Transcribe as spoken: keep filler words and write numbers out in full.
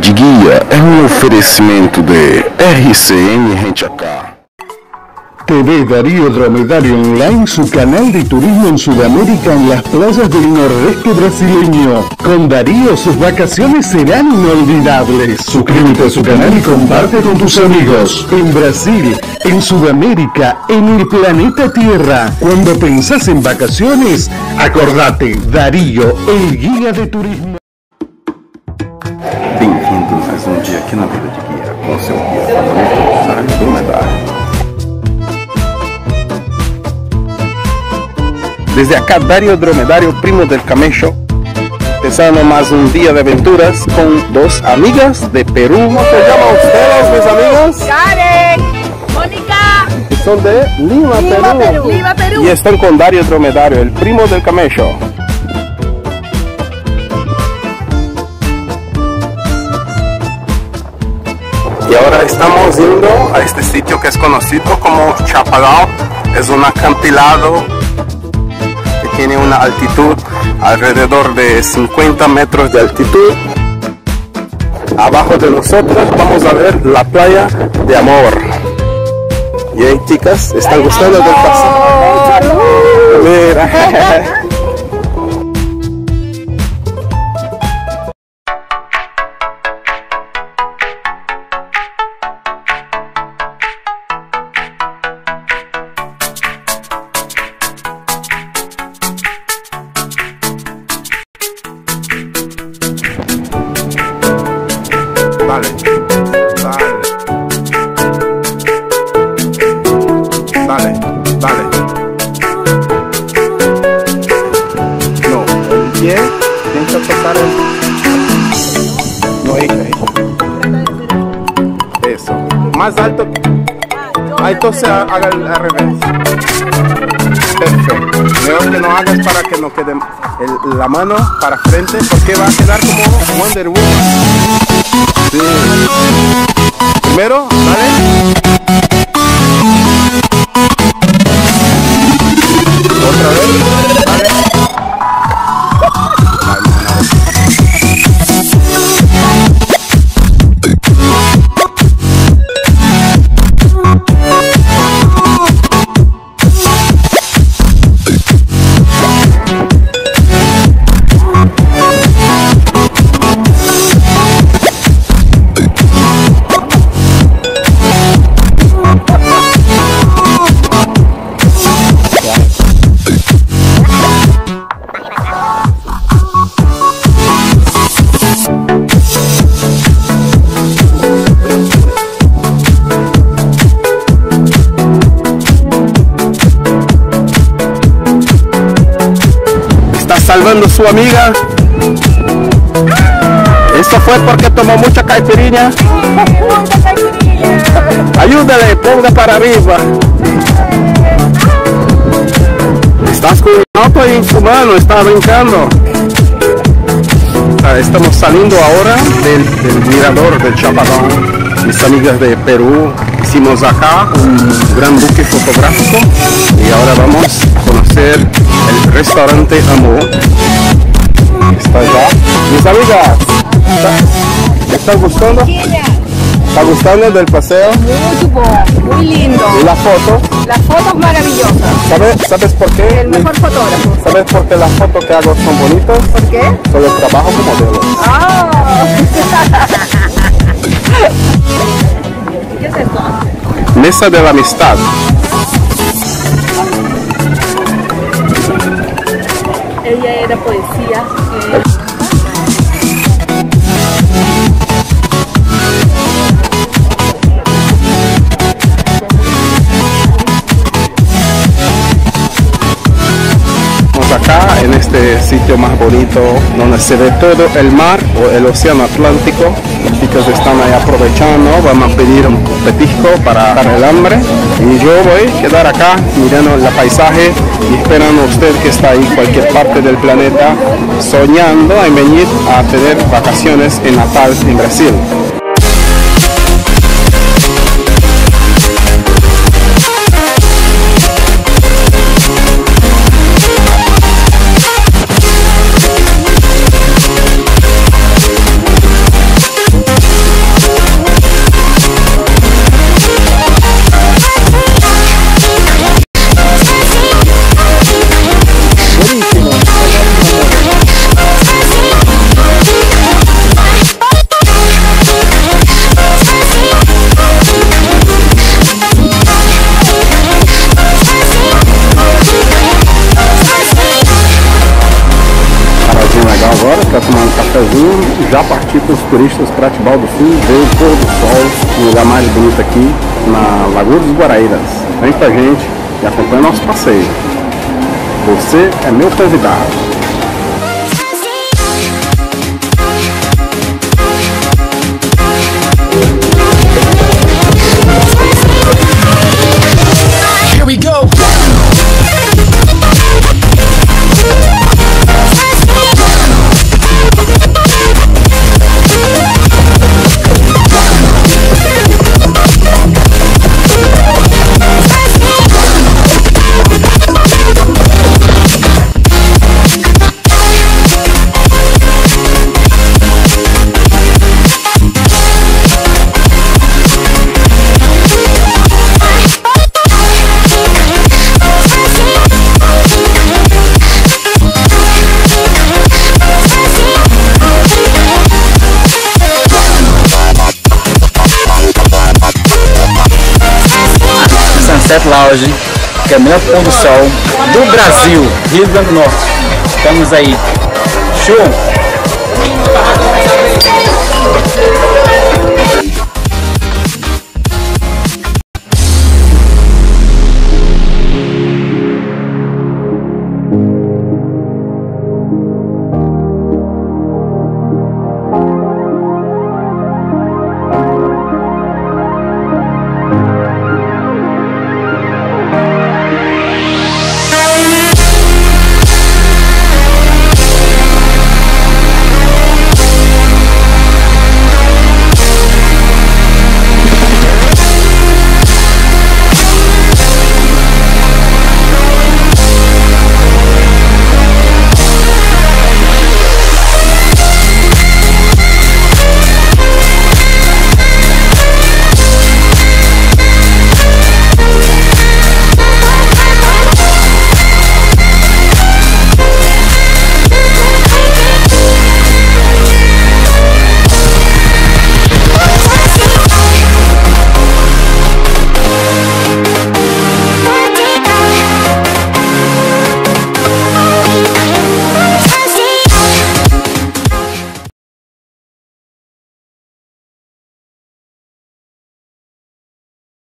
de Guia é um oferecimento de R C N Rent a Car. T V Darío Dromedario Online, su canal de turismo en Sudamérica en las playas del nordeste brasileño. Con Darío sus vacaciones serán inolvidables. Suscríbete a su canal y comparte con tus amigos. En Brasil, en Sudamérica, en el planeta Tierra. Cuando pensás en vacaciones, acordate, Darío, el guía de turismo. Bem-vindo mais um dia aqui na Vida de Guia, com seu guia favorito, Darío Dromedario. Desde acá, Darío Dromedario, primo del camello, empezando más un día de aventuras con dos amigas de Perú. ¿Cómo se llaman ustedes, mis amigas? Karen, Mónica. Son de Lima, Lima, Perú. Perú. Lima, Perú. Y están con Darío Dromedario, el primo del camello. Y ahora estamos yendo a este sitio que es conocido como Chapadão. Es un acantilado que tiene una altitud alrededor de cincuenta metros de altitud. Abajo de nosotros vamos a ver la playa de Amor. Y ahí, chicas, ¿están gustando del paseo? Mira. Vale, vale, vale, vale. No, el pie tiene que tocar el... No, hija, hija. Eso, más alto. Ahí entonces haga al, al revés. Perfecto. Mejor que no hagas para que no quede el, la mano para frente, porque va a quedar como Wonder Woman. Sí. Primero, ¿vale? Otra vez, ¿vale? Salvando a su amiga. Esto fue porque tomó mucha caipirinha. Ayúdale, ponga para arriba. Estás con el auto y fumando, está brincando. Estamos saliendo ahora del, del mirador del Chapadão. Mis amigas de Perú hicimos acá un gran buque fotográfico y ahora vamos a conocer el restaurante Amor. Está allá. Mis amigas, ¿te está gustando? ¿Está gustando del paseo? Muy boa, muy lindo. ¿Y la foto? Las fotos maravillosas. ¿Sabes, ¿Sabes por qué? El mejor fotógrafo. ¿Sabes por qué las fotos que hago son bonitas? ¿Por qué? Solo trabajo como modelo. Oh. ¿Qué es esto? Mesa de la amistad. Ella era poesía. Eh. Acá en este sitio más bonito donde se ve todo el mar o el océano Atlántico. Los chicos están ahí aprovechando, vamos a pedir un petisco para dar el hambre y yo voy a quedar acá mirando el paisaje y esperando a usted que está ahí cualquier parte del planeta soñando en venir a tener vacaciones en Natal, en Brasil. já partir para os turistas para Tibau do Sul, ver o pôr do sol, o lugar mais bonito aqui, na Lagoa dos Guaraíras. Vem com a gente e acompanha nosso passeio. Você é meu convidado. Here we go. Sunset Lounge, que é o melhor pôr do sol do Brasil, Rio Grande do Norte. Estamos aí. Show!